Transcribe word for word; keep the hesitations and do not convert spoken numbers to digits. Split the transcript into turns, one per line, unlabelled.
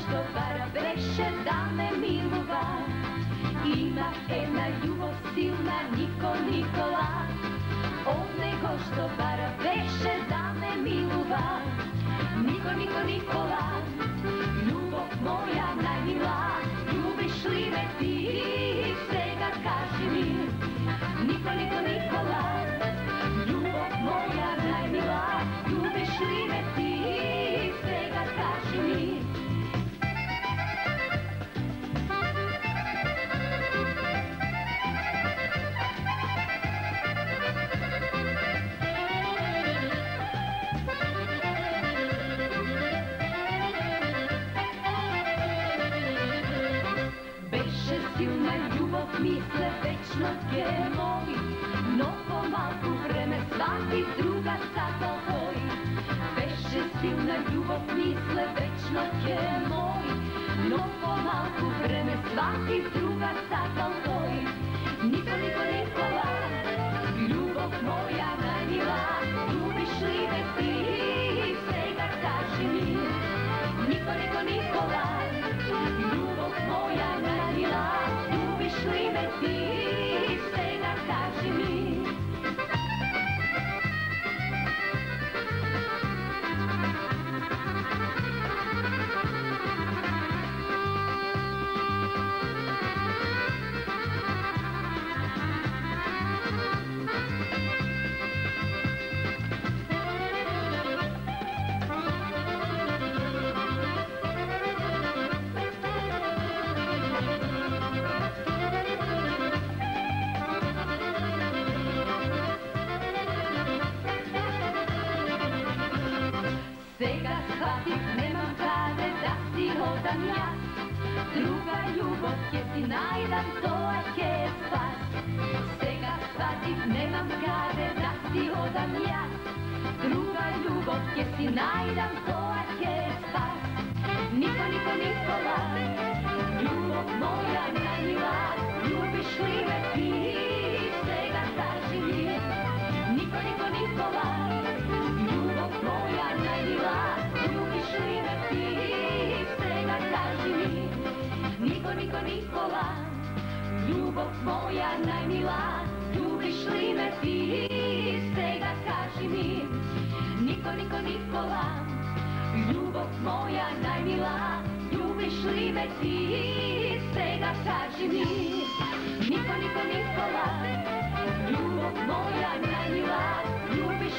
što bara beše da me milova. Ima jedna ljubav silna, Niko Nikola, od nego što bara beše da me milova. Niko, Niko, Nikola, ljubav moja najmila, ljubiš li me ti, svega kaži mi. Niko, Niko, Nikola, ljubav moja najmila, ljubiš li me ti, svega kaži mi. Silna ljubav misle večno je moj, no pomalku vreme svaki druga sada koji. Beše silna ljubav misle večno je moj, no pomalku vreme svaki druga sada koji. Niko, Niko, Nikola, ljubav moja najmila, ljubiš li me ti, svega kaži mi. Niko, Niko, Nikola, ljubav moja najmila, ljubiš li me ti, svega kaži mi. Svega shvatit nemam kade da si odam ja, druga ljubav kje si najdam, to je spas. Svega shvatit nemam kade da si odam ja, druga ljubav kje si najdam, to je spas. Niko, Niko, Nikola, ljubav moja najmila, ljubiš li me ti, svega kaži mi. Niko, Niko, Nikola, ljubav moja najmila, ljubiš li me ti, svega kaži mi. Niko, Niko, Nikola, ljubav moja najmila, ljubiš li me ti, svega kaži mi. Niko, Niko, Nikola, ljubav moja najmila, ljubiš li me ti, svega kaži mi. Niko, Niko, Nikola, ljubav moja najmila, ljubiš